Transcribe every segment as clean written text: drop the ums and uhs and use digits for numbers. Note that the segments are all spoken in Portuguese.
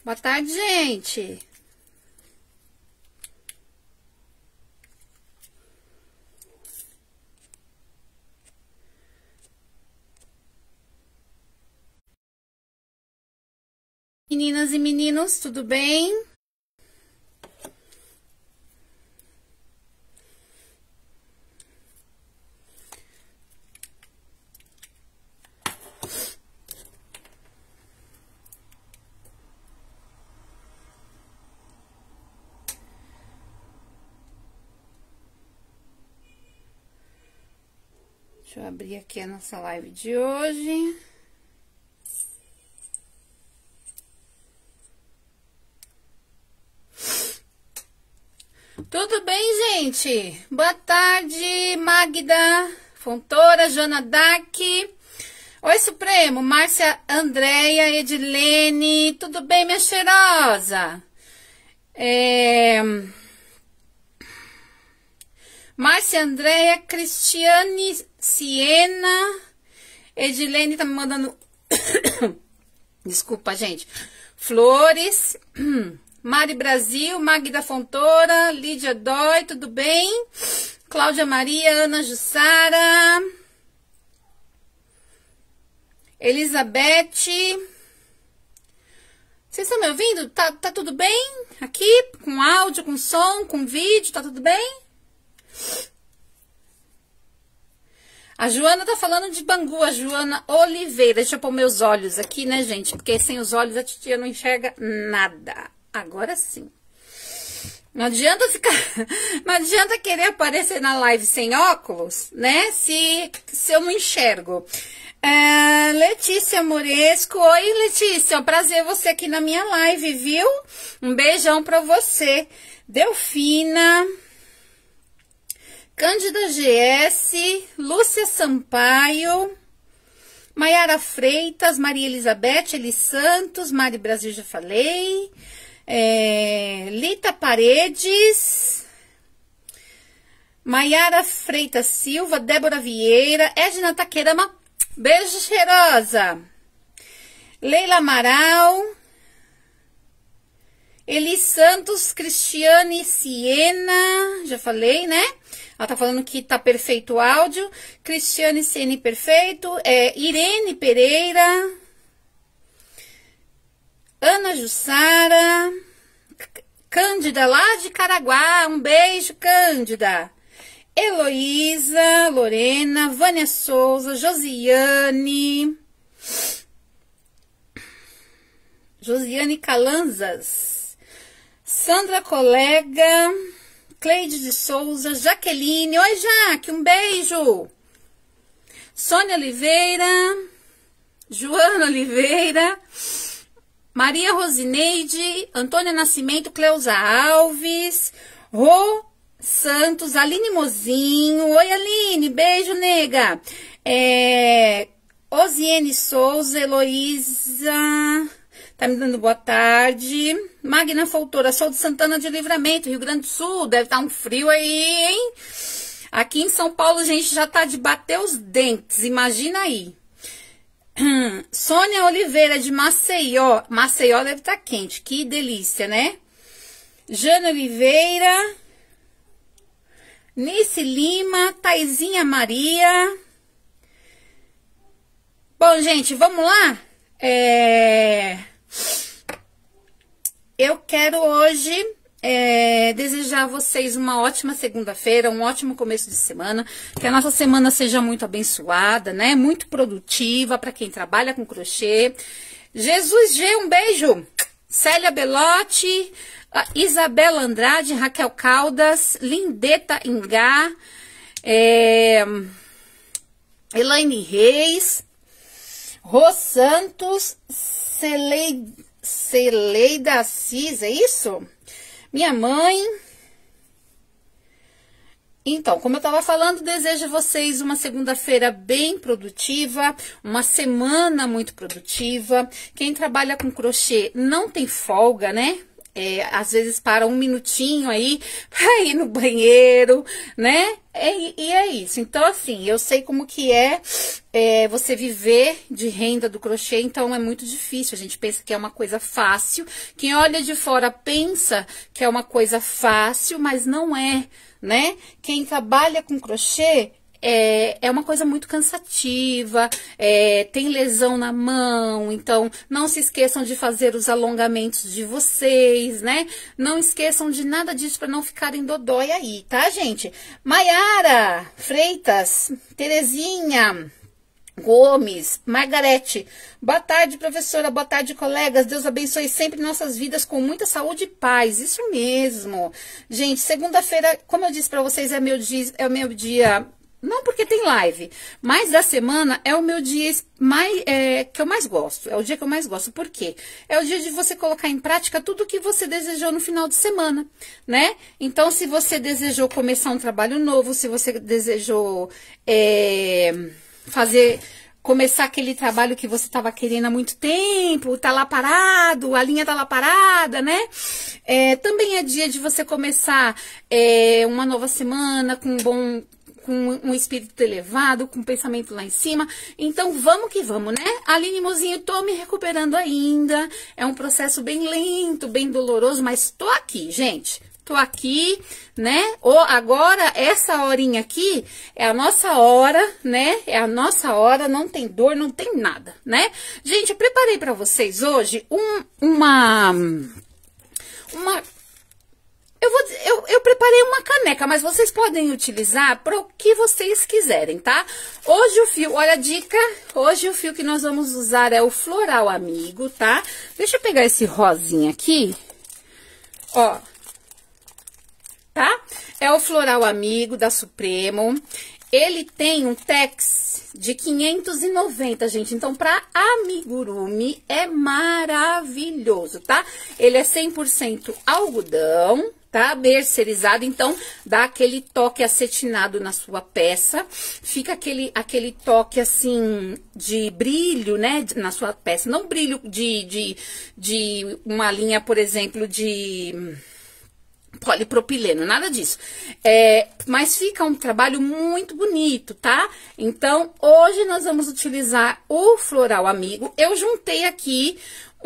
Boa tarde, gente. Meninas e meninos, tudo bem? Deixa eu abrir aqui a nossa live de hoje. Tudo bem, gente? Boa tarde, Magda Fontoura, Joana Dark. Oi, Supremo, Márcia Andréia, Edilene. Tudo bem, minha cheirosa? Márcia Andréia, Cristiane Siena, Edilene tá me mandando... Desculpa, gente. Flores, Mari Brasil, Magda Fontoura, Lídia Dói, tudo bem? Cláudia Maria, Ana Jussara, Elizabeth. Vocês estão me ouvindo? Tá tudo bem? Aqui, com áudio, com som, com vídeo, tá tudo bem? A Joana tá falando de Bangu, a Joana Oliveira. Deixa eu pôr meus olhos aqui, né, gente? Porque sem os olhos a titia não enxerga nada. Agora sim. Não adianta ficar... Não adianta querer aparecer na live sem óculos, né? Se eu não enxergo. Letícia Moresco. Oi, Letícia. É um prazer você aqui na minha live, viu? Um beijão pra você. Delfina... Cândida GS, Lúcia Sampaio, Maiara Freitas, Maria Elizabeth, Eli Santos, Mari Brasil, já falei, Lita Paredes, Maiara Freitas Silva, Débora Vieira, Edna Taquerama, beijo cheirosa, Leila Amaral, Eli Santos, Cristiane Siena, já falei, né? Ela tá falando que tá perfeito o áudio. Cristiane Siena, perfeito. Irene Pereira. Ana Jussara. Cândida, lá de Caraguá. Um beijo, Cândida. Heloísa, Lorena, Vânia Souza, Josiane Calanzas. Sandra Colega. Cleide de Souza, Jaqueline, oi Jaque, um beijo. Sônia Oliveira, Joana Oliveira, Maria Rosineide, Antônia Nascimento, Cleusa Alves, Rô Santos, Aline Mozinho, oi Aline, beijo nega. Osiene Souza, Heloísa... Tá me dando boa tarde. Magna Fontoura, sou de Santana de Livramento, Rio Grande do Sul. Deve estar um frio aí, hein? Aqui em São Paulo, a gente já tá de bater os dentes. Imagina aí. Sônia Oliveira, de Maceió. Maceió deve estar quente. Que delícia, né? Jana Oliveira. Nice Lima. Taizinha Maria. Bom, gente, vamos lá? Eu quero hoje desejar a vocês uma ótima segunda-feira, um ótimo começo de semana, que a nossa semana seja muito abençoada, né? Muito produtiva para quem trabalha com crochê. Jesus G, um beijo. Célia Belotti, Isabela Andrade, Raquel Caldas, Lindeta Ingá, Elaine Reis, Rô Santos, Celeida Assis, é isso? Minha mãe. Então, como eu tava falando, desejo a vocês uma segunda-feira bem produtiva, uma semana muito produtiva. Quem trabalha com crochê não tem folga, né? às vezes para um minutinho aí pra ir no banheiro, né? E é isso. Então, assim, eu sei como que é você viver de renda do crochê, então é muito difícil. A gente pensa que é uma coisa fácil. Quem olha de fora pensa que é uma coisa fácil, mas não é, né? Quem trabalha com crochê é uma coisa muito cansativa, tem lesão na mão, então não se esqueçam de fazer os alongamentos de vocês, né? Não esqueçam de nada disso para não ficarem dodói aí, tá, gente? Maiara Freitas, Terezinha Gomes, Margarete, boa tarde, professora, boa tarde, colegas, Deus abençoe sempre nossas vidas com muita saúde e paz, isso mesmo. Gente, segunda-feira, como eu disse para vocês, é meu dia, não porque tem live, mas da semana é o meu dia que eu mais gosto, é o dia que eu mais gosto, por quê? É o dia de você colocar em prática tudo o que você desejou no final de semana, né? Então, se você desejou começar um trabalho novo, se você desejou começar aquele trabalho que você estava querendo há muito tempo, tá lá parado, a linha tá lá parada, né? Também é dia de você começar uma nova semana com um espírito elevado, com um pensamento lá em cima. Então, vamos que vamos, né? Aline Mozinho, tô me recuperando ainda. É um processo bem lento, bem doloroso, mas tô aqui, gente. Tô aqui, né? Agora, essa horinha aqui é a nossa hora, né? É a nossa hora, não tem dor, não tem nada, né? Gente, eu preparei pra vocês hoje eu preparei uma caneca, mas vocês podem utilizar para o que vocês quiserem, tá? Hoje o fio, olha a dica, hoje o fio que nós vamos usar é o Floral Amigo, tá? Deixa eu pegar esse rosinha aqui, ó, tá? É o Floral Amigo da Supremo. Ele tem um tex de 590, gente. Então, para amigurumi é maravilhoso, tá? Ele é 100% algodão, tá? Mercerizado, então dá aquele toque acetinado na sua peça. Fica aquele toque assim de brilho, né? Na sua peça. Não brilho de uma linha, por exemplo, de polipropileno, nada disso. Mas fica um trabalho muito bonito, tá? Então, hoje nós vamos utilizar o Floral Amigo. Eu juntei aqui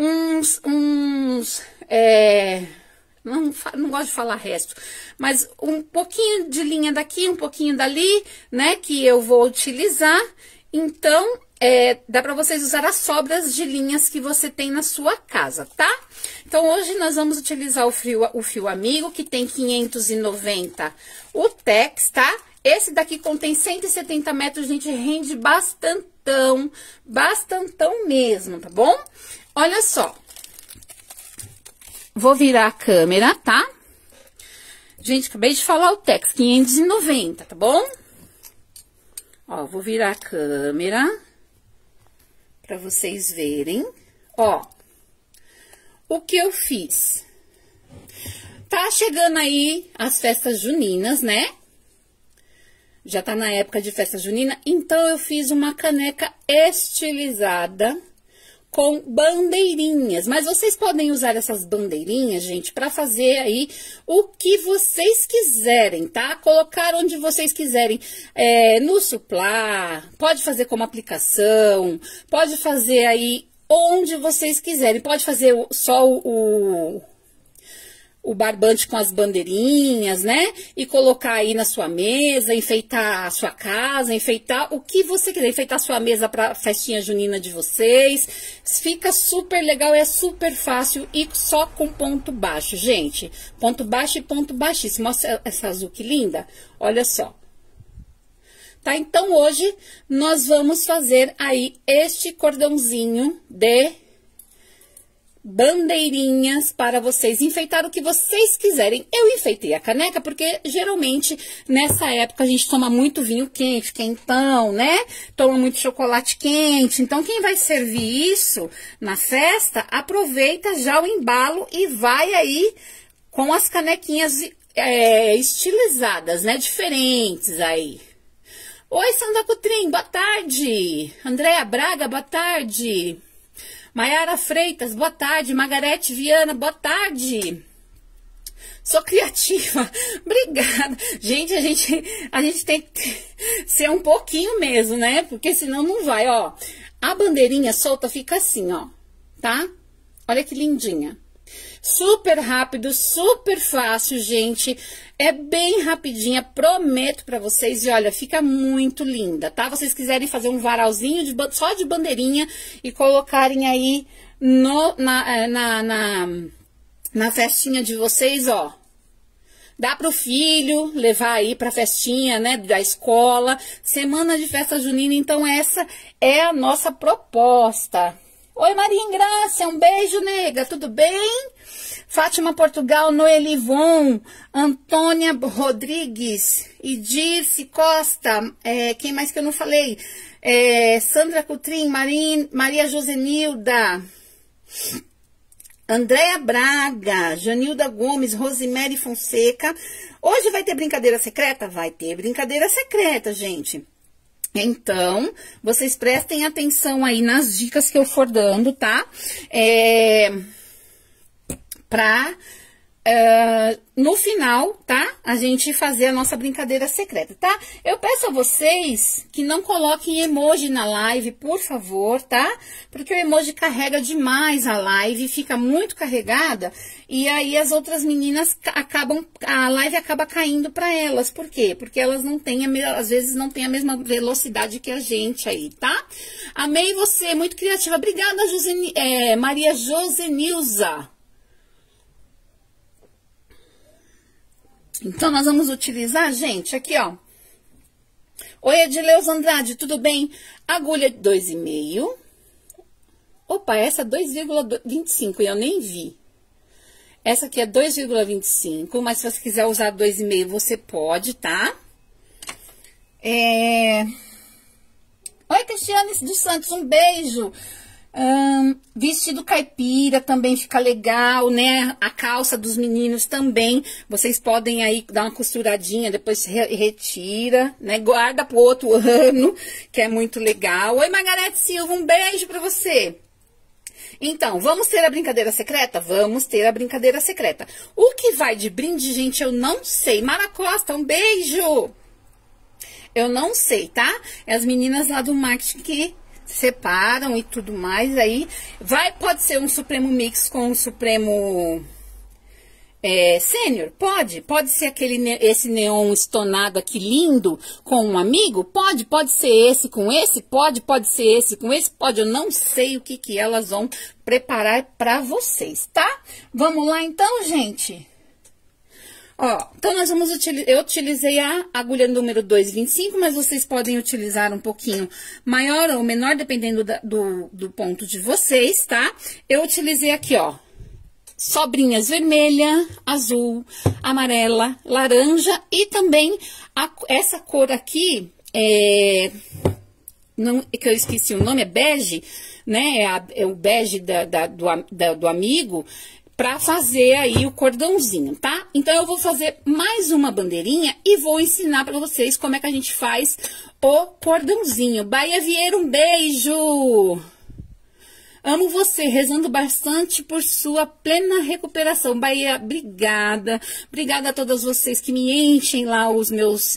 não gosto de falar resto, mas um pouquinho de linha daqui, um pouquinho dali, né? Que eu vou utilizar. Então, dá pra vocês usar as sobras de linhas que você tem na sua casa, tá? Então, hoje nós vamos utilizar o fio Amigo, que tem 590 o tex, tá? Esse daqui contém 170 metros, gente, rende bastantão mesmo, tá bom? Olha só. Vou virar a câmera, tá? Gente, acabei de falar o tex, 590, tá bom? Ó, vou virar a câmera pra vocês verem. Ó, o que eu fiz? Tá chegando aí as festas juninas, né? Já tá na época de festa junina, então eu fiz uma caneca estilizada com bandeirinhas. Mas vocês podem usar essas bandeirinhas, gente, pra fazer aí o que vocês quiserem, tá? Colocar onde vocês quiserem, no suplá, pode fazer como aplicação, pode fazer aí onde vocês quiserem. Pode fazer só o barbante com as bandeirinhas, né? E colocar aí na sua mesa, enfeitar a sua casa, enfeitar o que você quiser, enfeitar a sua mesa para festinha junina de vocês. Fica super legal, é super fácil e só com ponto baixo, gente. Ponto baixo e ponto baixíssimo. Olha essa azul que linda, olha só. Tá? Então, hoje nós vamos fazer aí este cordãozinho de bandeirinhas para vocês enfeitar o que vocês quiserem. Eu enfeitei a caneca porque geralmente nessa época a gente toma muito vinho quente, quentão, né? Toma muito chocolate quente. Então, quem vai servir isso na festa, aproveita já o embalo e vai aí com as canequinhas estilizadas, né? Diferentes aí. Oi, Sandra Cutrim, boa tarde. Andréa Braga, boa tarde. Maiara Freitas, boa tarde. Margarete Viana, boa tarde. Sou criativa. Obrigada. Gente, a gente tem que ser um pouquinho mesmo, né? Porque senão não vai, ó. A bandeirinha solta fica assim, ó, tá? Olha que lindinha. Super rápido, super fácil, gente. É bem rapidinha, prometo pra vocês. E olha, fica muito linda, tá? Vocês quiserem fazer um varalzinho só de bandeirinha e colocarem aí na festinha de vocês, ó. Dá pro filho levar aí pra festinha, né, da escola. Semana de festa junina, então essa é a nossa proposta. Oi, Maria Ingrácia, um beijo, nega, tudo bem? Fátima Portugal, Noeli Von, Antônia Rodrigues, Idirce Costa, quem mais que eu não falei? Sandra Cutrim, Maria Josenilda, Andréa Braga, Janilda Gomes, Rosemary Fonseca. Hoje vai ter brincadeira secreta? Vai ter brincadeira secreta, gente. Então, vocês prestem atenção aí nas dicas que eu for dando, tá? No final, tá? A gente fazer a nossa brincadeira secreta, tá? Eu peço a vocês que não coloquem emoji na live, por favor, tá? Porque o emoji carrega demais a live, fica muito carregada, e aí as outras meninas a live acaba caindo pra elas. Por quê? Porque elas não têm, às vezes não têm a mesma velocidade que a gente aí, tá? Amei você, muito criativa. Obrigada, Maria Josenilza. Então, nós vamos utilizar, gente, aqui, ó. Oi, Edileuza Andrade, tudo bem? Agulha 2,5. Opa, essa é 2,25 e eu nem vi. Essa aqui é 2,25, mas se você quiser usar 2,5, você pode, tá? Oi, Cristiane dos Santos, um beijo. Vestido caipira também fica legal, né? A calça dos meninos também, vocês podem aí dar uma costuradinha, depois retira, né? Guarda pro outro ano, que é muito legal. Oi, Margarete Silva, um beijo pra você. Então, vamos ter a brincadeira secreta? Vamos ter a brincadeira secreta. O que vai de brinde, gente, eu não sei. Mara Costa, um beijo. Eu não sei, tá? É as meninas lá do marketing que separam e tudo mais, aí pode ser um Supremo Mix com um Supremo Sênior, pode ser esse neon estonado aqui lindo com um amigo, pode ser esse com esse, pode ser esse com esse, eu não sei o que elas vão preparar pra vocês, tá? Vamos lá então, gente? Ó, então nós vamos eu utilizei a agulha número 2,25, mas vocês podem utilizar um pouquinho maior ou menor, dependendo do ponto de vocês, tá? Eu utilizei aqui, ó, sobrinhas vermelha, azul, amarela, laranja e também essa cor aqui, que eu esqueci o nome, é bege, né? É o bege do amigo, pra fazer aí o cordãozinho, tá? Então, eu vou fazer mais uma bandeirinha e vou ensinar pra vocês como é que a gente faz o cordãozinho. Bahia Vieira, um beijo! Amo você, rezando bastante por sua plena recuperação. Bahia, obrigada. Obrigada a todas vocês que me enchem lá os meus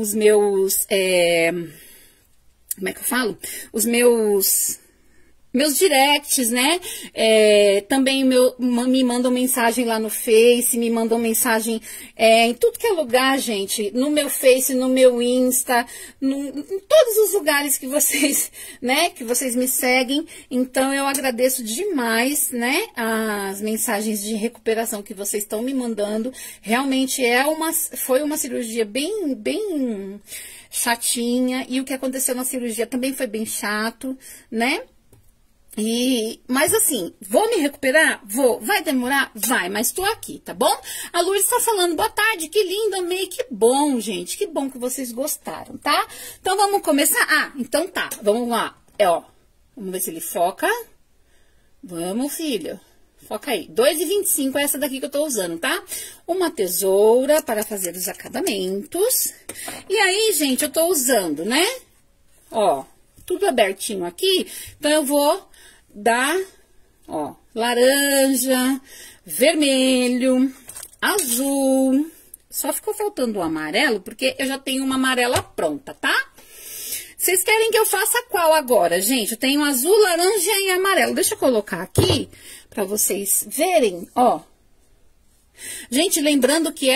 como é que eu falo? Os meus directs, né? Também me mandam mensagem lá no Face, me mandam mensagem em tudo que é lugar, gente. No meu Face, no meu Insta, em todos os lugares que vocês, né? Que vocês me seguem. Então, eu agradeço demais, né? As mensagens de recuperação que vocês estão me mandando. Realmente foi uma cirurgia bem chatinha. E o que aconteceu na cirurgia também foi bem chato, né? Mas assim, vou me recuperar? Vou. Vai demorar? Vai, mas tô aqui, tá bom? A Lourdes tá falando, boa tarde, que lindo, amei, que bom, gente, que bom que vocês gostaram, tá? Então, vamos começar? Então tá, vamos lá. Ó, vamos ver se ele foca. Vamos, filho. Foca aí. 2,25 é essa daqui que eu tô usando, tá? Uma tesoura para fazer os acabamentos. E aí, gente, eu tô usando, né? Ó, tudo abertinho aqui. Então, eu vou dar, ó, laranja, vermelho, azul. Só ficou faltando o amarelo, porque eu já tenho uma amarela pronta, tá? Vocês querem que eu faça qual agora, gente? Eu tenho azul, laranja e amarelo. Deixa eu colocar aqui pra vocês verem, ó. Gente, lembrando que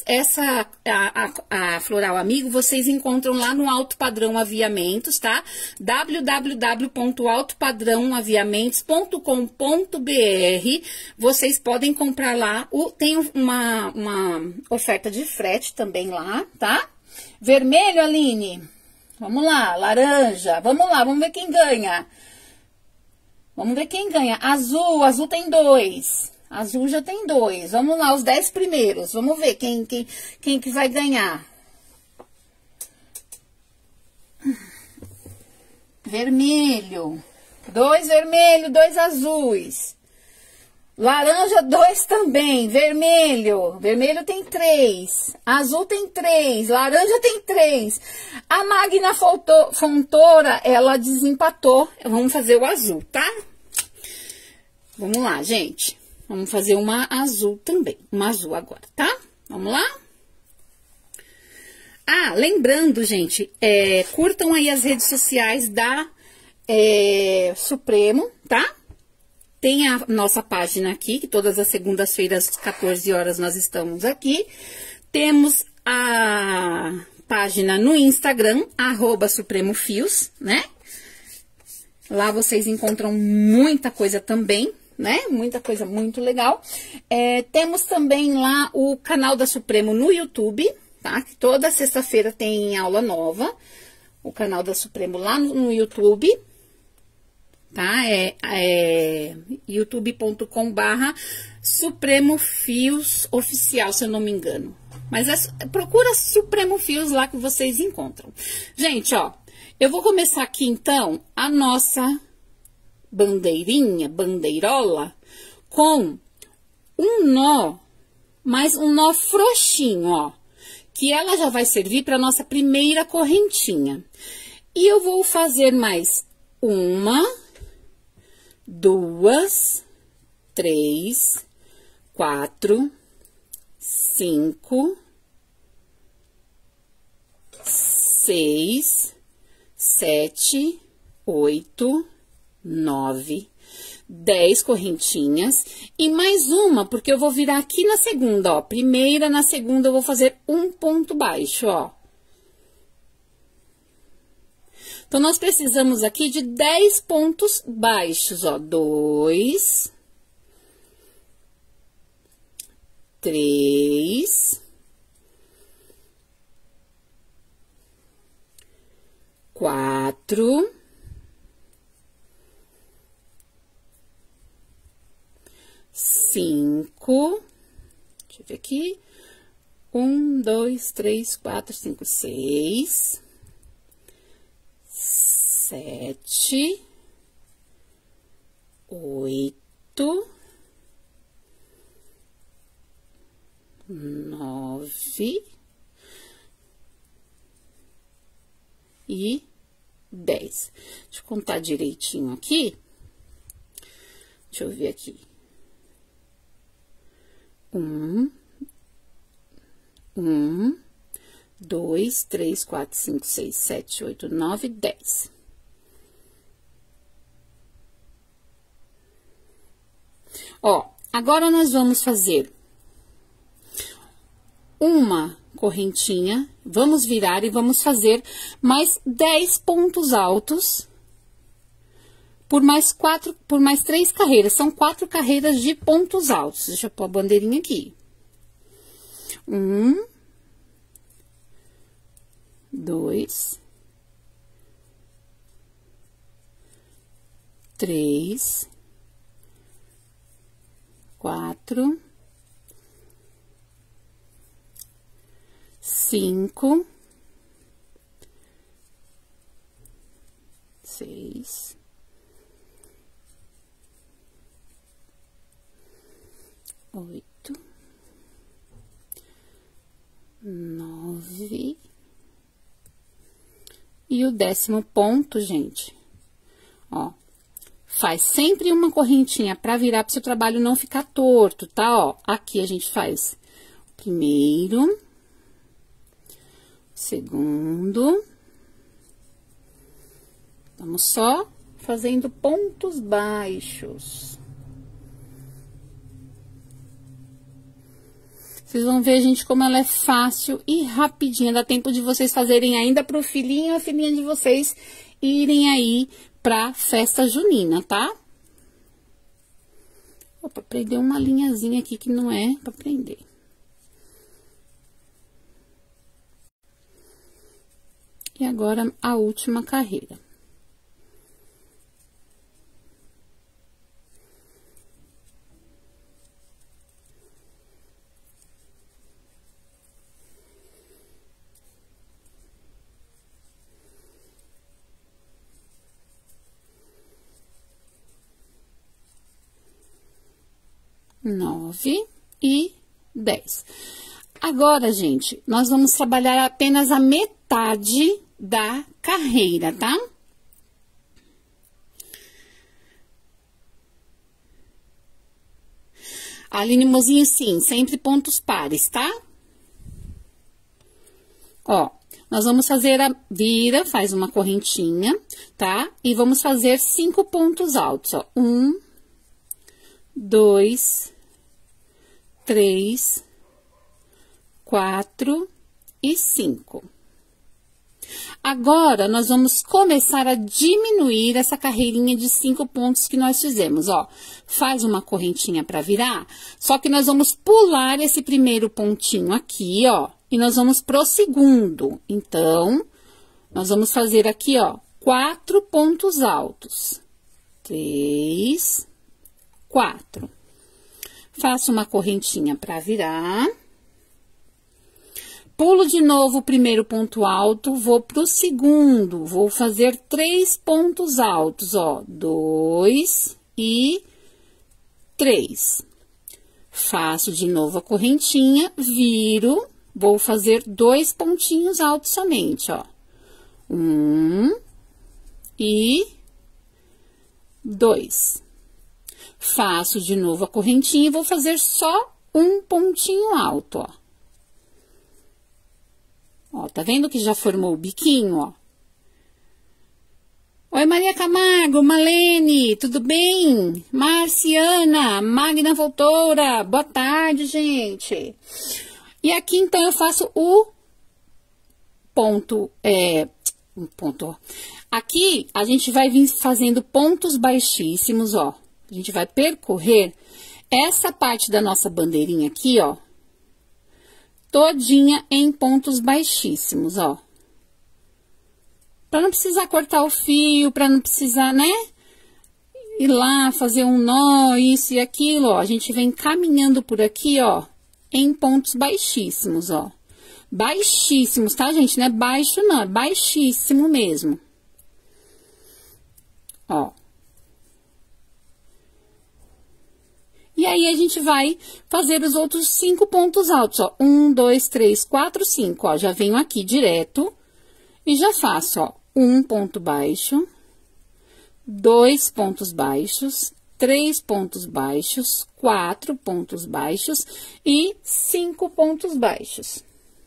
a Floral Amigo, vocês encontram lá no Alto Padrão Aviamentos, tá? www.altopadrãoaviamentos.com.br. Vocês podem comprar lá, tem uma oferta de frete também lá, tá? Vermelho, Aline? Vamos lá, laranja, vamos lá, vamos ver quem ganha. Vamos ver quem ganha. Azul tem 2. Azul já tem 2. Vamos lá, os 10 primeiros. Vamos ver quem que vai ganhar. Vermelho. 2 vermelho, 2 azuis. Laranja, 2 também. Vermelho. Vermelho tem 3. Azul tem 3. Laranja tem 3. A Magna Fontoura, ela desempatou. Vamos fazer o azul, tá? Vamos lá, gente. Vamos fazer uma azul também. Uma azul agora, tá? Vamos lá? Ah, lembrando, gente, curtam aí as redes sociais da Supremo, tá? Tem a nossa página aqui, que todas as segundas-feiras, às 14 horas, nós estamos aqui. Temos a página no Instagram, @SupremoFios, né? Lá vocês encontram muita coisa também, né? Muita coisa muito legal. Temos também lá o canal da Supremo no YouTube, tá? Que toda sexta-feira tem aula nova. O canal da Supremo lá no YouTube, tá? youtube.com/Supremofios Oficial, se eu não me engano. Mas procura Supremo Fios lá que vocês encontram. Gente, ó, eu vou começar aqui, então, a nossa bandeirinha, bandeirola, com um nó, mas um nó frouxinho, ó, que ela já vai servir para nossa primeira correntinha. E eu vou fazer mais 1, 2, 3, 4, 5, 6, 7, 8, 9, 10 correntinhas e mais uma, porque eu vou virar aqui na segunda, ó. Primeira, na segunda eu vou fazer um ponto baixo, ó. Então, nós precisamos aqui de 10 pontos baixos, ó. 2, 3, 4, 5, deixa eu ver aqui, 1, 2, 3, 4, 5, 6, 7, 8, 9 e 10. Deixa eu contar direitinho aqui. Deixa eu ver aqui. 1, 2, 3, 4, 5, 6, 7, 8, 9, 10. Ó, agora nós vamos fazer uma correntinha, vamos virar e vamos fazer mais 10 pontos altos por mais 3 carreiras. São 4 carreiras de pontos altos. Deixa eu pôr a bandeirinha aqui. 1, 2, 3, 4, 5, 6, 8, 9 e o 10º ponto, gente, ó, faz sempre uma correntinha pra virar, pro seu trabalho não ficar torto, tá? Ó, aqui a gente faz Primeiro, segundo. Estamos só fazendo pontos baixos. Vocês vão ver, gente, como ela é fácil e rapidinha. Dá tempo de vocês fazerem ainda pro filhinho ou a filhinha de vocês irem aí pra festa junina, tá? Opa, prendeu uma linhazinha aqui que não é pra prender. E agora, a última carreira. Nove e 10. Agora, gente, nós vamos trabalhar apenas a metade da carreira, tá? Aline Mozinho, sim, sempre pontos pares, tá? Ó, nós vamos fazer a vira, faz uma correntinha, tá? E vamos fazer 5 pontos altos, ó. 1, 2, 3, 4 e 5. Agora, nós vamos começar a diminuir essa carreirinha de 5 pontos que nós fizemos, ó. Faz uma correntinha pra virar, só que nós vamos pular esse primeiro pontinho aqui, ó, e nós vamos pro segundo. Então, nós vamos fazer aqui, ó, 4 pontos altos. 3, 4. Faço uma correntinha pra virar. Pulo de novo o primeiro ponto alto, vou pro segundo, vou fazer 3 pontos altos, ó, 2 e 3. Faço de novo a correntinha, viro, vou fazer 2 pontinhos altos somente, ó. 1 e 2. Faço de novo a correntinha e vou fazer só um pontinho alto, ó. Ó, tá vendo que já formou o biquinho, ó? Oi, Maria Camargo, Malene, tudo bem? Marciana, Magna Voltora, boa tarde, gente. E aqui, então, eu faço o ponto, ó. Aqui, a gente vai vir fazendo pontos baixíssimos, ó. A gente vai percorrer essa parte da nossa bandeirinha aqui, ó. Todinha em pontos baixíssimos, ó. Pra não precisar cortar o fio, pra não precisar, né? Ir lá, fazer um nó, isso e aquilo, ó. A gente vem caminhando por aqui, ó, em pontos baixíssimos, ó. Baixíssimos, tá, gente? Não é baixo, não, é baixíssimo mesmo. Ó. E aí, a gente vai fazer os outros 5 pontos altos, ó. 1, 2, 3, 4, 5, ó. Já venho aqui direto e já faço, ó, 1 ponto baixo, 2 pontos baixos, 3 pontos baixos, 4 pontos baixos e 5 pontos baixos.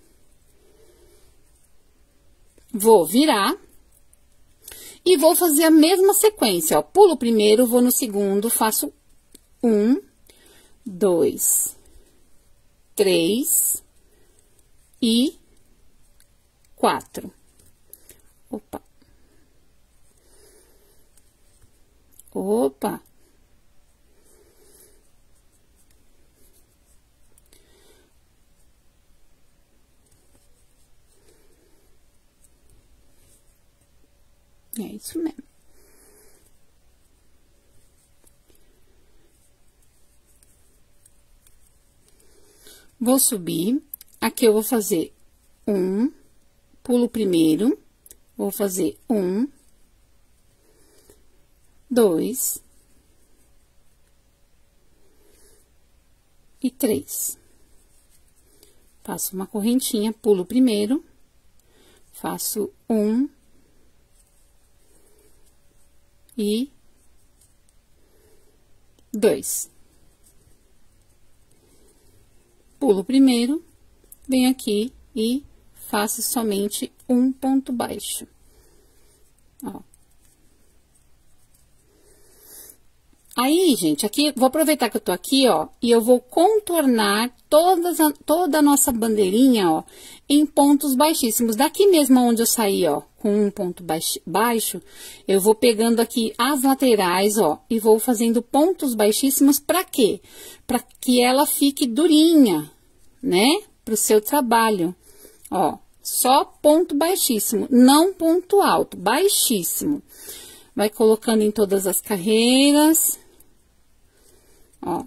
Vou virar e vou fazer a mesma sequência, ó. Pulo o primeiro, vou no segundo, faço 1, 2, 3 e 4. Opa. Opa. É isso mesmo. Vou subir, aqui eu vou fazer 1, pulo primeiro, vou fazer 1, 2 e 3. Faço uma correntinha, pulo primeiro, faço 1 e 2. Pulo primeiro, venho aqui e faço somente um ponto baixo. Ó. Aí, gente, aqui, vou aproveitar que eu tô aqui, ó, e eu vou contornar toda a nossa bandeirinha, ó, em pontos baixíssimos. Daqui mesmo onde eu saí, ó, com um ponto baixo, eu vou pegando aqui as laterais, ó, e vou fazendo pontos baixíssimos pra quê? Pra que ela fique durinha, né? Pro seu trabalho, ó, só ponto baixíssimo, não ponto alto, baixíssimo. Vai colocando em todas as carreiras. Ó.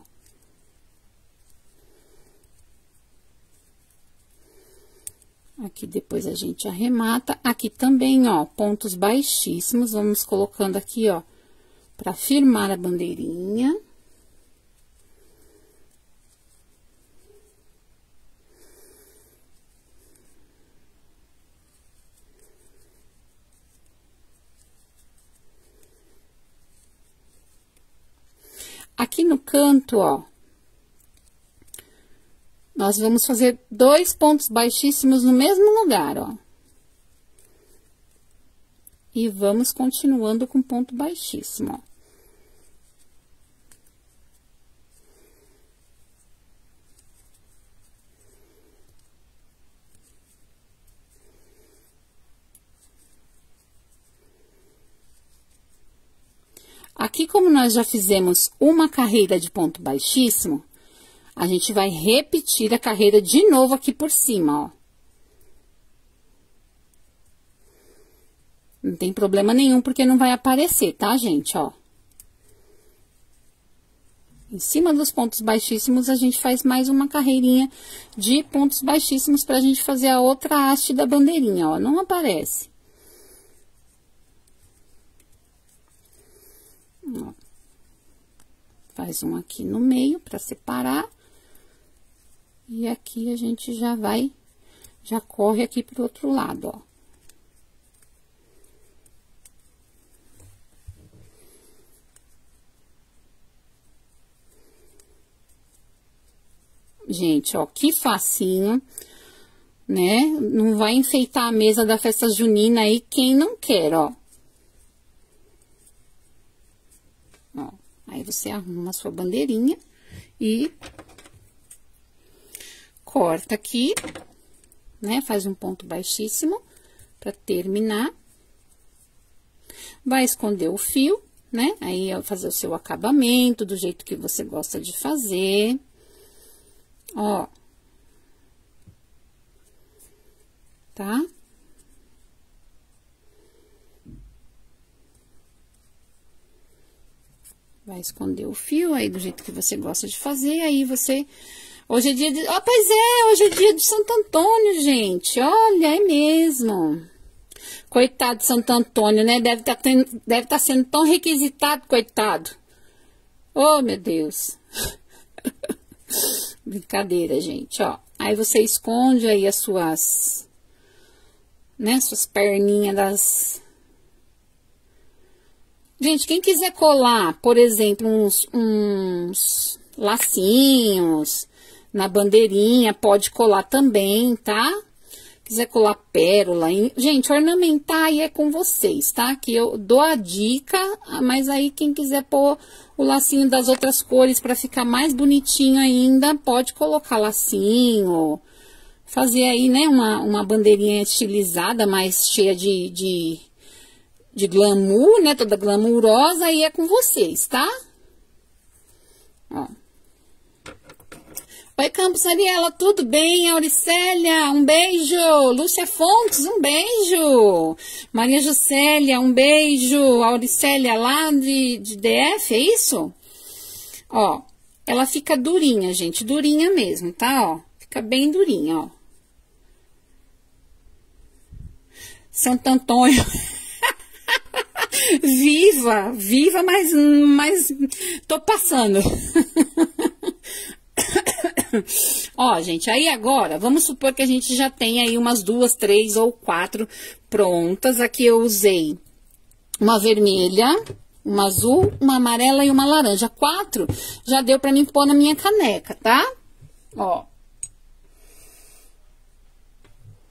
Aqui depois a gente arremata. Aqui também, ó, pontos baixíssimos. Vamos colocando aqui, ó, pra firmar a bandeirinha. Aqui no canto, ó, nós vamos fazer 2 pontos baixíssimos no mesmo lugar, ó. E vamos continuando com ponto baixíssimo, ó. Aqui, como nós já fizemos uma carreira de ponto baixíssimo, a gente vai repetir a carreira de novo aqui por cima, ó. Não tem problema nenhum, porque não vai aparecer, tá, gente, ó. Em cima dos pontos baixíssimos, a gente faz mais uma carreirinha de pontos baixíssimos pra gente fazer a outra haste da bandeirinha, ó. Não aparece. Ó. Faz um aqui no meio pra separar. E aqui a gente já corre aqui pro outro lado, ó. Gente, ó, que facinho, né? Não vai enfeitar a mesa da festa junina aí quem não quer, ó. Ó, aí você arruma a sua bandeirinha e corta aqui, né? Faz um ponto baixíssimo pra terminar. Vai esconder o fio, né? Aí, fazer o seu acabamento do jeito que você gosta de fazer. Ó. Tá? Vai esconder o fio aí do jeito que você gosta de fazer, aí você... Hoje é dia de... Ah, pois é, hoje é dia de Santo Antônio, gente. Olha, é mesmo. Coitado de Santo Antônio, né? Deve tá sendo tão requisitado, coitado. Oh, meu Deus. Brincadeira, gente, ó. Aí você esconde aí as suas, né, suas perninhas das... Gente, quem quiser colar, por exemplo, uns lacinhos na bandeirinha, pode colar também, tá? Quiser colar pérola, gente, ornamentar aí é com vocês, tá? Que eu dou a dica, mas aí quem quiser pôr o lacinho das outras cores para ficar mais bonitinho ainda, pode colocar lacinho, fazer aí, né, uma bandeirinha estilizada, mais cheia de glamour, né, toda glamourosa, aí é com vocês, tá? Ó. Oi, Campos Ariela, tudo bem? Auricélia, um beijo. Lúcia Fontes, um beijo. Maria Juscelia, um beijo. Auricélia lá de DF, é isso? Ó, ela fica durinha, gente, durinha mesmo, tá? Ó, fica bem durinha, ó. Santo Antônio. Viva, mas tô passando. Ó, gente, aí agora, vamos supor que a gente já tem aí umas 2, 3 ou 4 prontas. Aqui eu usei uma vermelha, uma azul, uma amarela e uma laranja. 4 já deu pra mim pôr na minha caneca, tá? Ó,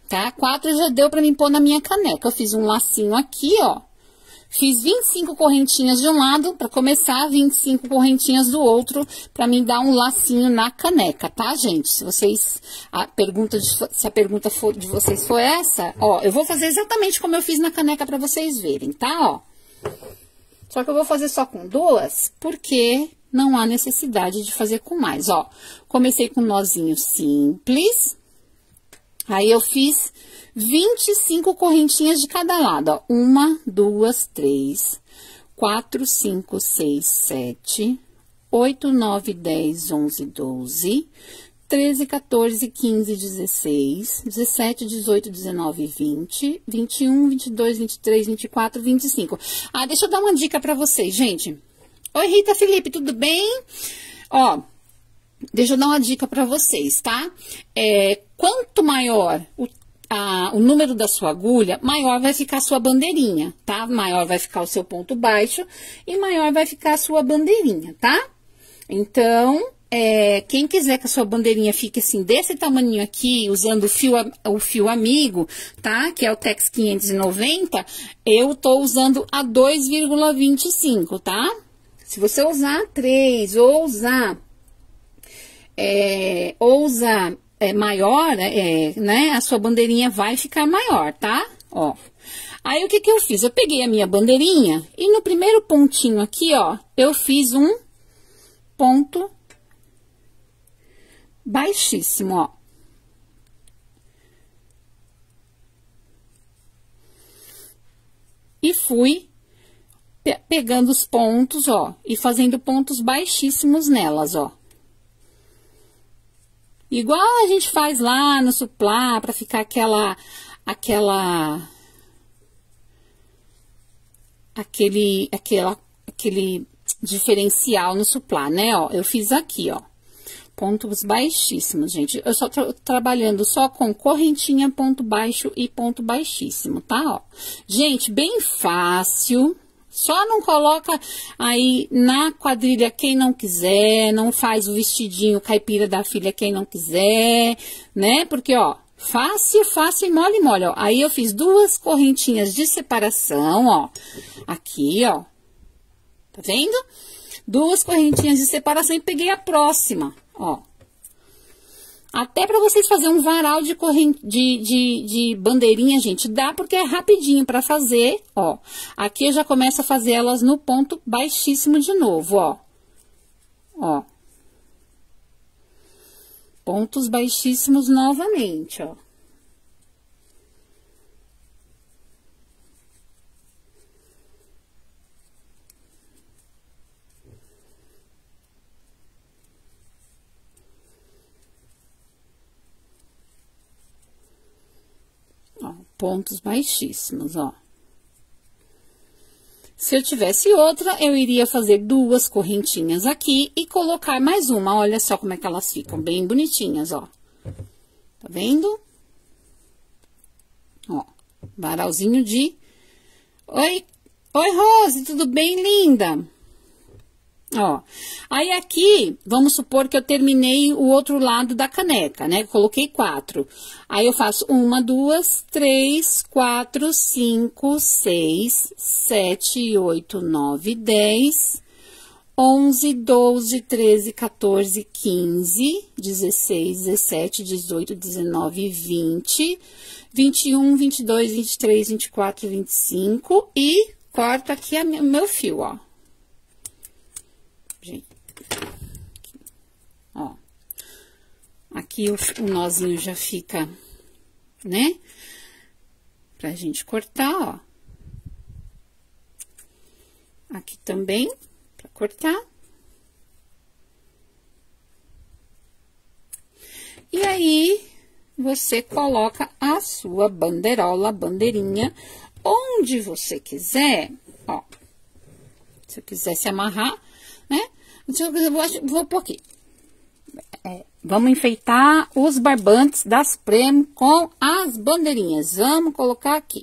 tá? 4 já deu pra mim pôr na minha caneca. Eu fiz um lacinho aqui, ó. Fiz 25 correntinhas de um lado, pra começar, 25 correntinhas do outro, pra mim dar um lacinho na caneca, tá, gente? Se vocês, se a pergunta de vocês for essa, ó, eu vou fazer exatamente como eu fiz na caneca pra vocês verem, tá, ó. Só que eu vou fazer só com 2, porque não há necessidade de fazer com mais, ó. Comecei com um nozinho simples, aí eu fiz 25 correntinhas de cada lado, ó. 1, 2, 3, 4, 5, 6, 7, 8, 9, 10, 11, 12, 13, 14, 15, 16, 17, 18, 19, 20, 21, 22, 23, 24, 25. Ah, deixa eu dar uma dica pra vocês, gente. Oi, Rita Felipe, tudo bem? Ó, deixa eu dar uma dica pra vocês, tá? Quanto maior o número da sua agulha, maior vai ficar a sua bandeirinha, tá? Maior vai ficar o seu ponto baixo e maior vai ficar a sua bandeirinha, tá? Então, quem quiser que a sua bandeirinha fique assim, desse tamanho aqui, usando o fio amigo, tá? Que é o Tex 590, eu tô usando a 2,25, tá? Se você usar 3 ou usar maior, né, a sua bandeirinha vai ficar maior, tá? Ó. Aí, o que que eu fiz? Eu peguei a minha bandeirinha e no primeiro pontinho aqui, ó, eu fiz um ponto baixíssimo, ó. E fui pegando os pontos, ó, e fazendo pontos baixíssimos nelas, ó. Igual a gente faz lá no suplá, pra ficar aquele diferencial no suplá, né, ó. Eu fiz aqui, ó, pontos baixíssimos, gente. Eu só tô trabalhando só com correntinha, ponto baixo e ponto baixíssimo, tá, ó. Gente, bem fácil. Só não coloca aí na quadrilha quem não quiser, não faz o vestidinho caipira da filha quem não quiser, né? Porque, ó, fácil, fácil e mole, mole, ó. Aí, eu fiz 2 correntinhas de separação, ó, aqui, ó, tá vendo? 2 correntinhas de separação e peguei a próxima, ó. Até pra vocês fazerem um varal de bandeirinha, gente, dá porque é rapidinho pra fazer, ó. Aqui eu já começo a fazer elas no ponto baixíssimo de novo, ó. Ó. Pontos baixíssimos novamente, ó. Pontos baixíssimos, ó. Se eu tivesse outra, eu iria fazer 2 correntinhas aqui e colocar mais uma. Olha só como é que elas ficam, bem bonitinhas, ó. Tá vendo? Ó, varalzinho de... Oi, Rose, tudo bem, linda? Ó, aí aqui, vamos supor que eu terminei o outro lado da caneca, né? Coloquei 4. Aí, eu faço 1, 2, 3, 4, 5, 6, 7, 8, 9, 10, 11, 12, 13, 14, 15, 16, 17, 18, 19, 20, 21, 22, 23, 24, 25 e corto aqui o meu fio, ó. Gente, ó, aqui o nozinho já fica, né, pra gente cortar, ó, aqui também, pra cortar, e aí, você coloca a sua bandeirola, bandeirinha, onde você quiser, ó, se eu quiser se amarrar, né? Eu vou pôr aqui. Vamos enfeitar os barbantes das Premo com as bandeirinhas. Vamos colocar aqui.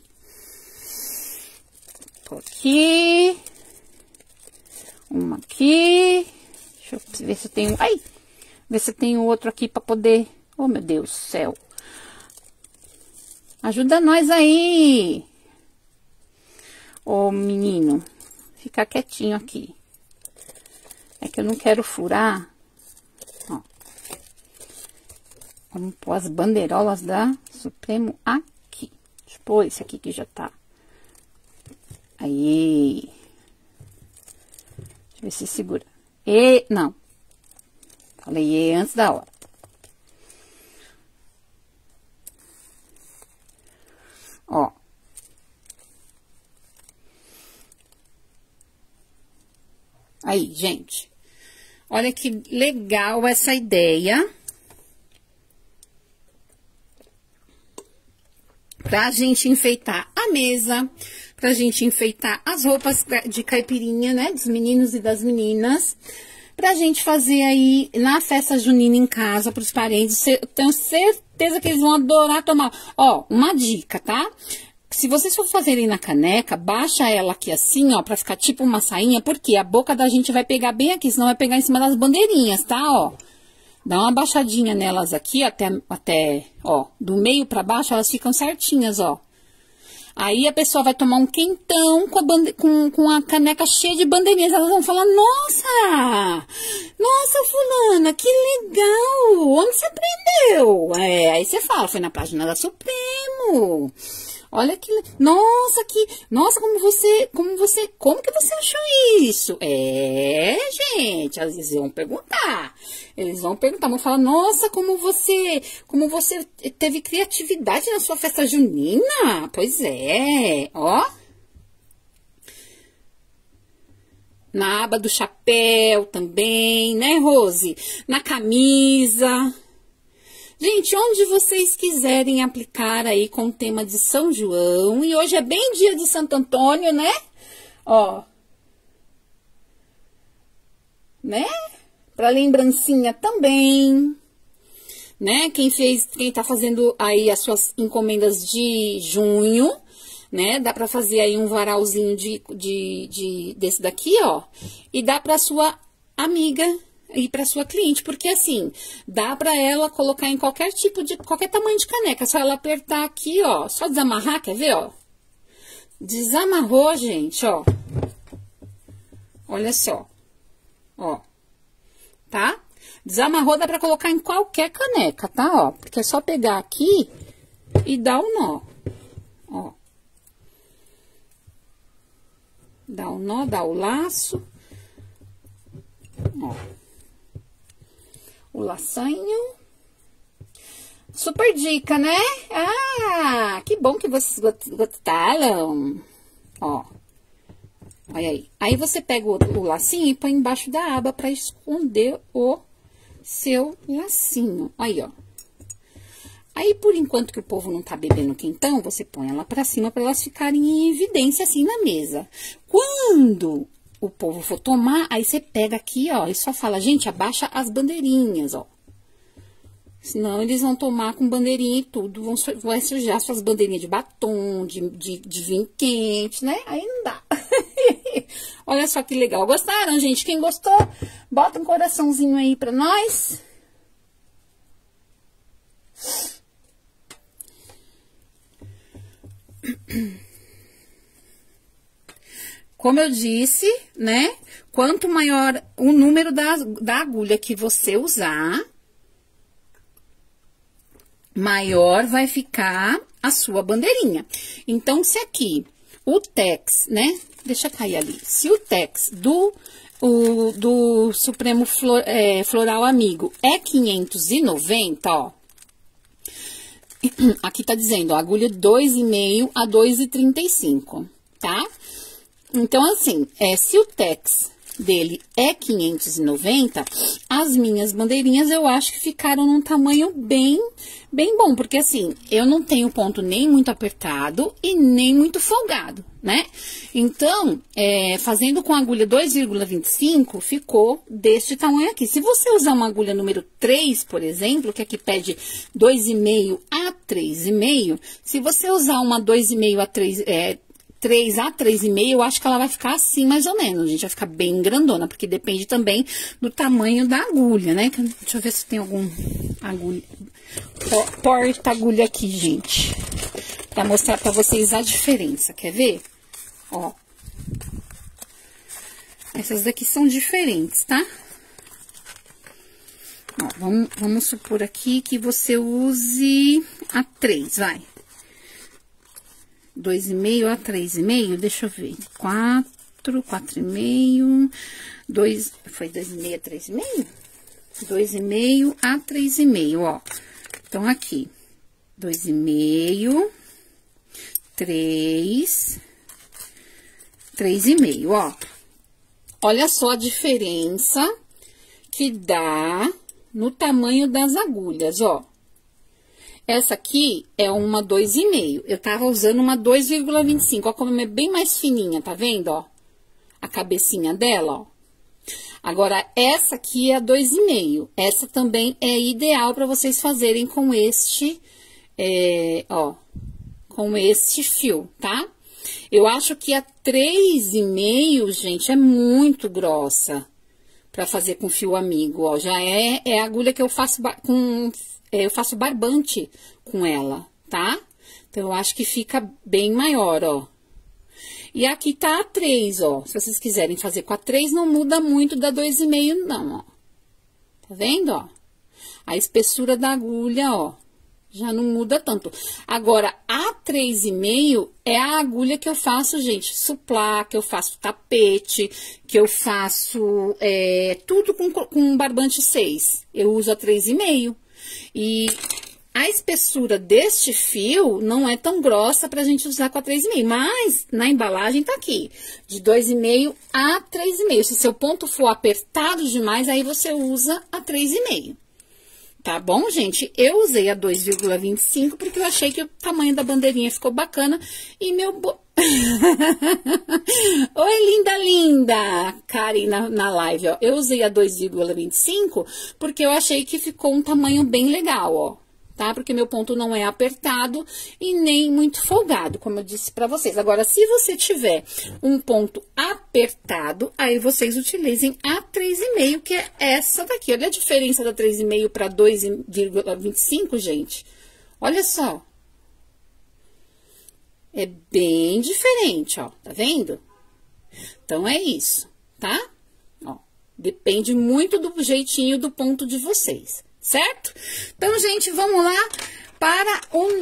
Por aqui. Uma aqui. Deixa eu ver se eu tenho... Ai! Ver se eu tenho outro aqui pra poder... Oh, meu Deus do céu. Ajuda nós aí. Ô, menino, fica quietinho aqui. É que eu não quero furar. Ó. Vamos pôr as bandeirolas da Supremo aqui. Deixa eu pôr esse aqui que já tá. Aí. Deixa eu ver se segura. E, não. Falei antes da hora. Ó. Aí, gente. Olha que legal essa ideia. Pra gente enfeitar a mesa, pra gente enfeitar as roupas de caipirinha, né? Dos meninos e das meninas. Pra gente fazer aí na festa junina em casa, pros parentes. Eu tenho certeza que eles vão adorar tomar. Ó, uma dica, tá? Se vocês for fazerem na caneca, baixa ela aqui assim, ó, pra ficar tipo uma sainha, porque a boca da gente vai pegar bem aqui, senão vai pegar em cima das bandeirinhas, tá, ó. Dá uma baixadinha nelas aqui, até, ó, do meio pra baixo, elas ficam certinhas, ó. Aí a pessoa vai tomar um quentão com a caneca cheia de bandeirinhas. Elas vão falar, nossa, fulana, que legal, onde você aprendeu? É, aí você fala, foi na página da Supremo. Olha que, nossa, como que você achou isso? É, gente, às vezes vão perguntar. Eles vão perguntar, vão falar, nossa, como você teve criatividade na sua festa junina? Pois é, ó. Na aba do chapéu também, né, Rose? Na camisa. Gente, onde vocês quiserem aplicar aí com o tema de São João. E hoje é bem dia de Santo Antônio, né? Ó. Né? Pra lembrancinha também. Né? Quem tá fazendo aí as suas encomendas de junho, né? Dá pra fazer aí um varalzinho desse daqui, ó. E dá pra sua amiga e para sua cliente, porque assim, dá para ela colocar em qualquer tamanho de caneca, só ela apertar aqui, ó, só desamarrar, quer ver, ó? Desamarrou, gente, ó. Olha só. Ó. Tá? Desamarrou, dá para colocar em qualquer caneca, tá, ó? Porque é só pegar aqui e dar um nó. Ó. Dá um nó, dá o laço. Ó. O laçanho. Super dica, né? Ah, que bom que vocês gostaram. Ó. Olha aí. Aí você pega o lacinho e põe embaixo da aba pra esconder o seu lacinho. Aí, ó. Aí, por enquanto que o povo não tá bebendo quentão, você põe ela pra cima pra elas ficarem em evidência assim na mesa. Quando o povo for tomar, aí você pega aqui, ó, e só fala, gente, abaixa as bandeirinhas, ó. Senão eles vão tomar com bandeirinha e tudo, vai sujar suas bandeirinhas de batom, de vinho quente, né? Aí não dá. Olha só que legal. Gostaram, gente? Quem gostou, bota um coraçãozinho aí pra nós. Como eu disse, né? Quanto maior o número da agulha que você usar, maior vai ficar a sua bandeirinha. Então, se aqui o tex, né? Deixa cair ali. Se o tex do Supremo Floral Amigo é 590, ó. Aqui tá dizendo, ó, agulha 2,5 a 2,35, tá? Então, assim, se o tex dele é 590, as minhas bandeirinhas eu acho que ficaram num tamanho bem bom, porque assim, eu não tenho ponto nem muito apertado e nem muito folgado, né? Então, fazendo com a agulha 2,25, ficou deste tamanho aqui. Se você usar uma agulha número 3, por exemplo, que aqui pede 2,5 a 3,5, se você usar uma 2,5 a 3 a 3,5, eu acho que ela vai ficar assim, mais ou menos, gente, vai ficar bem grandona, porque depende também do tamanho da agulha, né? Deixa eu ver se tem algum agulha, porta-agulha aqui, gente. Pra mostrar pra vocês a diferença, quer ver? Ó. Essas daqui são diferentes, tá? Ó, vamos supor aqui que você use a 3, vai. 2,5 a 3,5, deixa eu ver. 4,5, 2, foi 2,5 a 3,5? 2,5 a 3,5, ó. Então, aqui, 2,5, 3, 3,5, ó. Olha só a diferença que dá no tamanho das agulhas, ó. Essa aqui é uma 2,5. Eu tava usando uma 2,25. Ó, como é bem mais fininha, tá vendo, ó? A cabecinha dela, ó. Agora, essa aqui é a 2,5. Essa também é ideal para vocês fazerem com este, ó, com este fio, tá? Eu acho que a 3,5, gente, é muito grossa pra fazer com fio amigo, ó. Já é a agulha que eu faço eu faço barbante com ela, tá? Então, eu acho que fica bem maior, ó. E aqui tá a 3, ó. Se vocês quiserem fazer com a 3, não muda muito da 2,5, não, ó. Tá vendo, ó? A espessura da agulha, ó, já não muda tanto. Agora, a 3,5 é a agulha que eu faço, gente, suplá, que eu faço tapete, que eu faço tudo com barbante 6. Eu uso a 3,5. E a espessura deste fio não é tão grossa pra gente usar com a 3,5, mas na embalagem tá aqui, de 2,5 a 3,5. Se seu ponto for apertado demais, aí você usa a 3,5. Tá bom, gente? Eu usei a 2,25 porque eu achei que o tamanho da bandeirinha ficou bacana e meu... Oi, linda, linda! Karen na live, ó. Eu usei a 2,25 porque eu achei que ficou um tamanho bem legal, ó. Tá? Porque meu ponto não é apertado e nem muito folgado, como eu disse pra vocês. Agora, se você tiver um ponto apertado, aí vocês utilizem a 3,5, que é essa daqui. Olha a diferença da 3,5 pra 2,25, gente. Olha só. É bem diferente, ó. Tá vendo? Então, é isso, tá? Ó, depende muito do jeitinho do ponto de vocês. Certo? Então, gente, vamos lá para o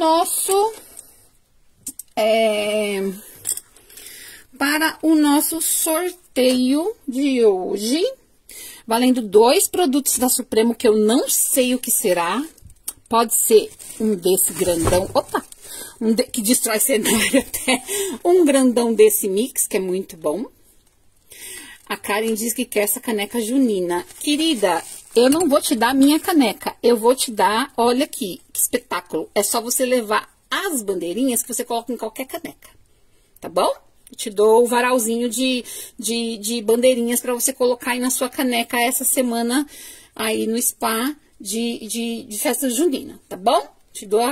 nosso sorteio de hoje, valendo 2 produtos da Supremo que eu não sei o que será. Pode ser um desse grandão, opa, que destrói cenário até, um grandão desse mix, que é muito bom. A Karen diz que quer essa caneca junina. Querida, eu não vou te dar a minha caneca, eu vou te dar, olha aqui, que espetáculo. É só você levar as bandeirinhas que você coloca em qualquer caneca, tá bom? Eu te dou o varalzinho de bandeirinhas pra você colocar aí na sua caneca essa semana aí no spa de festa junina, tá bom? Te dou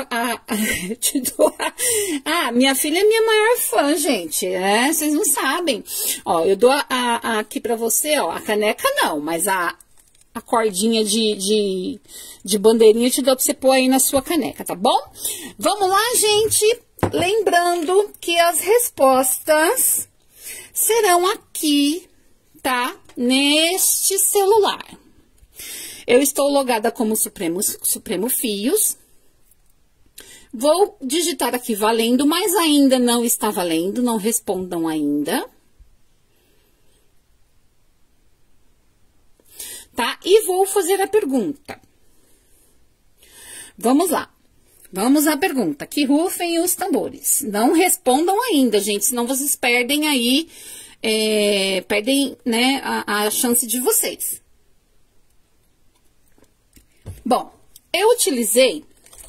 minha filha é minha maior fã, gente, vocês não sabem. Ó, eu dou aqui pra você, ó, a caneca não, mas a cordinha de bandeirinha eu te dou pra você pôr aí na sua caneca, tá bom? Vamos lá, gente. Lembrando que as respostas serão aqui, tá? Neste celular. Eu estou logada como Supremo Fios. Vou digitar aqui valendo, mas ainda não está valendo, não respondam ainda. Tá? E vou fazer a pergunta. Vamos lá. Vamos à pergunta. Que rufem os tambores. Não respondam ainda, gente, senão vocês perdem aí, perdem, né, a chance de vocês. Bom, eu utilizei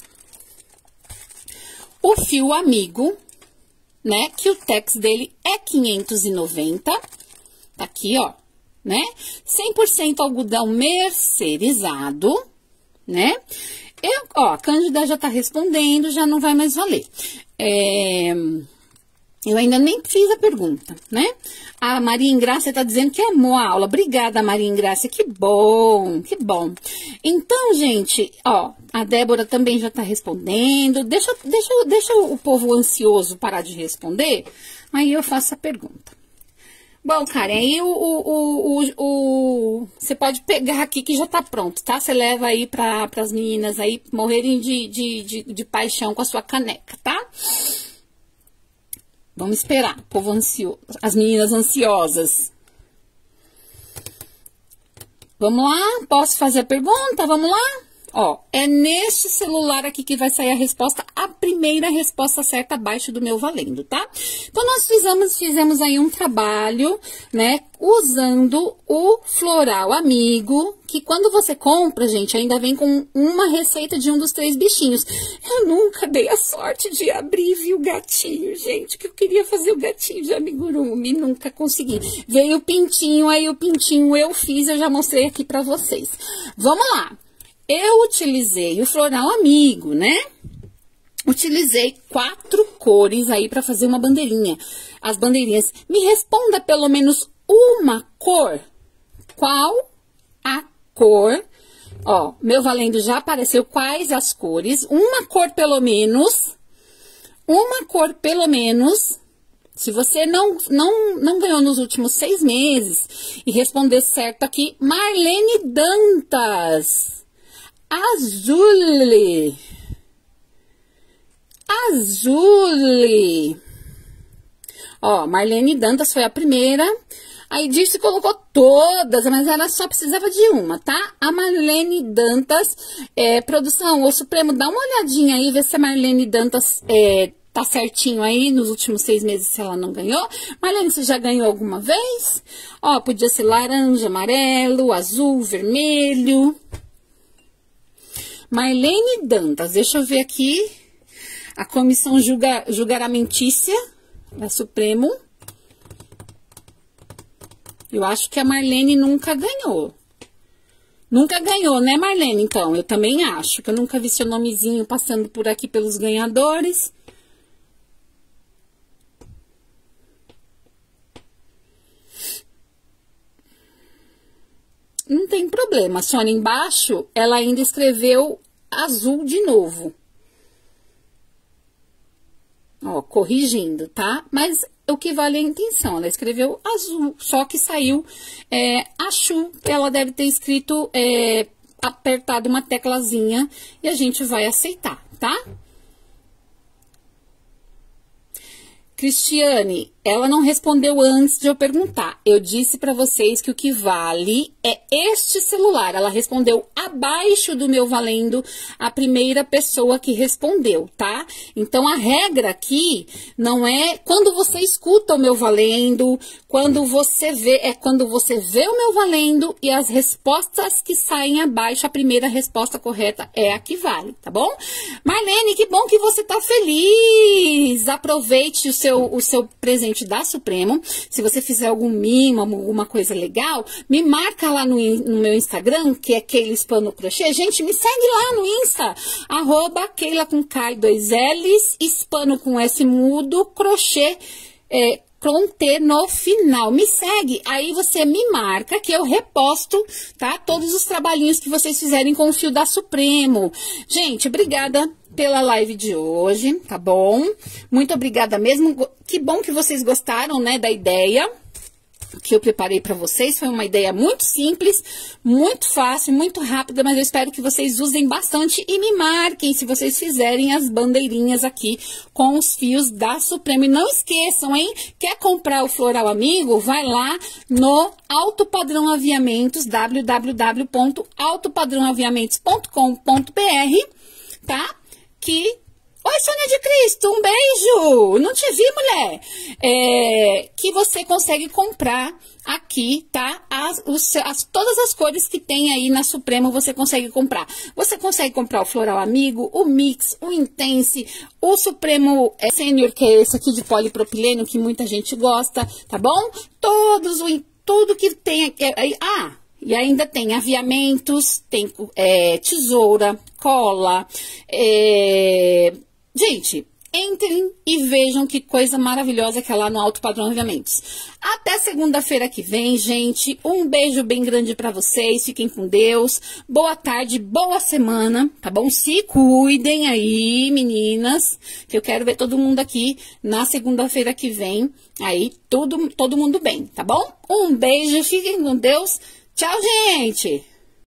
o fio amigo, né, que o tex dele é 590, tá aqui, ó, né, 100% algodão mercerizado, né, a Cândida já tá respondendo, já não vai mais valer. Eu ainda nem fiz a pergunta, né? A Maria Ingrácia tá dizendo que amou a aula. Obrigada, Maria Ingrácia. Que bom, que bom. Então, gente, ó, a Débora também já tá respondendo. Deixa o povo ansioso parar de responder. Aí eu faço a pergunta. Bom, Karen, aí você pode pegar aqui que já tá pronto, tá? Você leva aí pras meninas aí morrerem de paixão com a sua caneca, tá? Vamos esperar, o povo ansioso, as meninas ansiosas. Vamos lá? Posso fazer a pergunta? Vamos lá? Ó, é neste celular aqui que vai sair a resposta, a primeira resposta certa abaixo do meu valendo, tá? Então, nós fizemos aí um trabalho, né, usando o Floral Amigo, que quando você compra, gente, ainda vem com uma receita de um dos 3 bichinhos. Eu nunca dei a sorte de abrir, viu, o gatinho, gente, que eu queria fazer o gatinho de amigurumi, nunca consegui. Veio o pintinho, aí o pintinho eu fiz, eu já mostrei aqui pra vocês. Vamos lá. Eu utilizei o Floral Amigo, né? Utilizei 4 cores aí para fazer uma bandeirinha. As bandeirinhas, me responda pelo menos uma cor. Qual a cor? Ó, meu valendo já apareceu quais as cores. Uma cor pelo menos. Uma cor pelo menos. Se você não ganhou nos últimos 6 meses e responder certo aqui, Marlene Dantas. Azul. Ó, Marlene Dantas foi a primeira. Aí disse colocou todas, mas ela só precisava de uma, tá? A Marlene Dantas, produção, o Supremo, dá uma olhadinha aí, vê se a Marlene Dantas tá certinho aí nos últimos 6 meses se ela não ganhou. Marlene, você já ganhou alguma vez? Ó, podia ser laranja, amarelo, azul, vermelho. Marlene Dantas, deixa eu ver aqui, a comissão julgaramentícia da Supremo, eu acho que a Marlene nunca ganhou. Nunca ganhou, né, Marlene? Então, eu também acho, que eu nunca vi seu nomezinho passando por aqui pelos ganhadores. Não tem problema, a Sônia embaixo, ela ainda escreveu azul de novo. Ó, corrigindo, tá? Mas o que vale é a intenção, ela escreveu azul, só que saiu achu, ela deve ter escrito, apertado uma teclazinha e a gente vai aceitar, tá? Cristiane, ela não respondeu antes de eu perguntar. Eu disse para vocês que o que vale é este celular. Ela respondeu abaixo do meu valendo, a primeira pessoa que respondeu, tá? Então, a regra aqui não é quando você escuta o meu valendo, quando você vê, quando você vê o meu valendo e as respostas que saem abaixo, a primeira resposta correta é a que vale, tá bom? Marlene, que bom que você tá feliz! Aproveite o seu presente da Supremo. Se você fizer algum mimo, alguma coisa legal, me marca lá no meu Instagram, que é Keila Hispano Crochê. Gente, me segue lá no Insta, @Keila com K e 2 L's, Hispano com S mudo, crochê, com T no final. Me segue, aí você me marca que eu reposto, tá? Todos os trabalhinhos que vocês fizerem com o fio da Supremo. Gente, obrigada pela live de hoje, tá bom? Muito obrigada mesmo. Que bom que vocês gostaram, né, da ideia que eu preparei para vocês. Foi uma ideia muito simples, muito fácil, muito rápida, mas eu espero que vocês usem bastante e me marquem se vocês fizerem as bandeirinhas aqui com os fios da Supremo. E não esqueçam, hein? Quer comprar o Floral Amigo? Vai lá no Alto Padrão Aviamentos, www.altopadrãoaviamentos.com.br, tá? Oi, Sônia de Cristo, um beijo! Não te vi, mulher! Que você consegue comprar aqui, tá? Todas as cores que tem aí na Supremo você consegue comprar. Você consegue comprar o Floral Amigo, o Mix, o Intense, o Supremo Sênior, que é esse aqui de polipropileno, que muita gente gosta, tá bom? Tudo que tem aí. E ainda tem aviamentos, tem tesoura, cola, gente, Entrem e vejam que coisa maravilhosa que é lá no Alto Padrão Aviamentos. Até segunda-feira que vem, gente. Um beijo bem grande pra vocês. Fiquem com Deus. Boa tarde, boa semana, tá bom? Se cuidem aí, meninas, que eu quero ver todo mundo aqui na segunda-feira que vem. Aí, todo mundo bem, tá bom? Um beijo, fiquem com Deus. Tchau, gente!